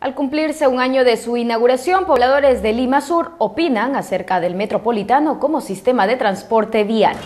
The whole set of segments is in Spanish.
Al cumplirse un año de su inauguración, pobladores de Lima Sur opinan acerca del Metropolitano como sistema de transporte vial.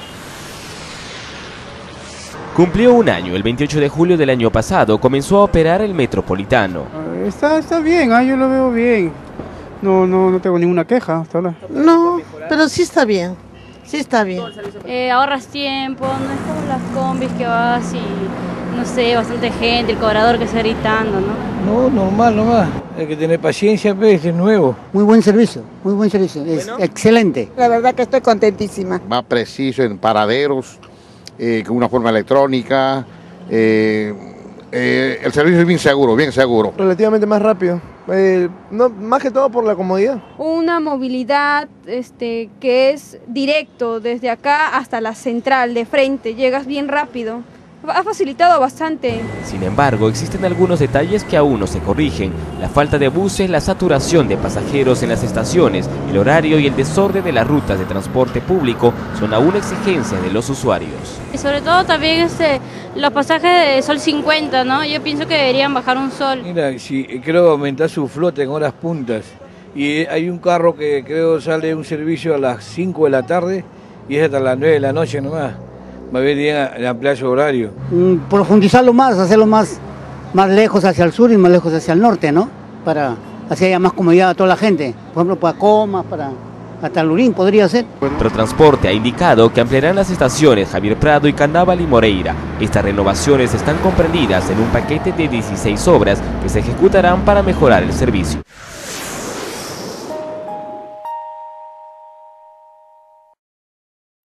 Cumplió un año, el 28 de julio del año pasado comenzó a operar el Metropolitano. Está bien, yo lo veo bien. No tengo ninguna queja hasta ahora. No, pero sí está bien. Sí está bien. Ahorras tiempo, no es como las combis que vas y, no sé, bastante gente, el cobrador que está gritando, ¿no? No, normal nomás. Hay que tener paciencia, pues, es nuevo. Muy buen servicio, es excelente. La verdad que estoy contentísima. Más preciso en paraderos, con una forma electrónica. El servicio es bien seguro. Relativamente más rápido. No, más que todo por la comodidad. Una movilidad que es directo desde acá hasta la central de frente, llegas bien rápido. Ha facilitado bastante. Sin embargo, existen algunos detalles que aún no se corrigen. La falta de buses, la saturación de pasajeros en las estaciones, el horario y el desorden de las rutas de transporte público son aún exigencias de los usuarios. Y sobre todo también los pasajes de Sol 50, ¿no? Yo pienso que deberían bajar un sol. Mira, si creo aumentar su flota en horas puntas. Y hay un carro que creo sale un servicio a las 5 de la tarde y es hasta las 9 de la noche nomás. Va a haber ampliar su horario. Profundizarlo más, hacerlo más lejos hacia el sur y más lejos hacia el norte, ¿no? Para así haya más comodidad a toda la gente. Por ejemplo, para Comas, hasta Lurín podría ser. Protransporte ha indicado que ampliarán las estaciones Javier Prado y Candábal y Moreira. Estas renovaciones están comprendidas en un paquete de 16 obras que se ejecutarán para mejorar el servicio.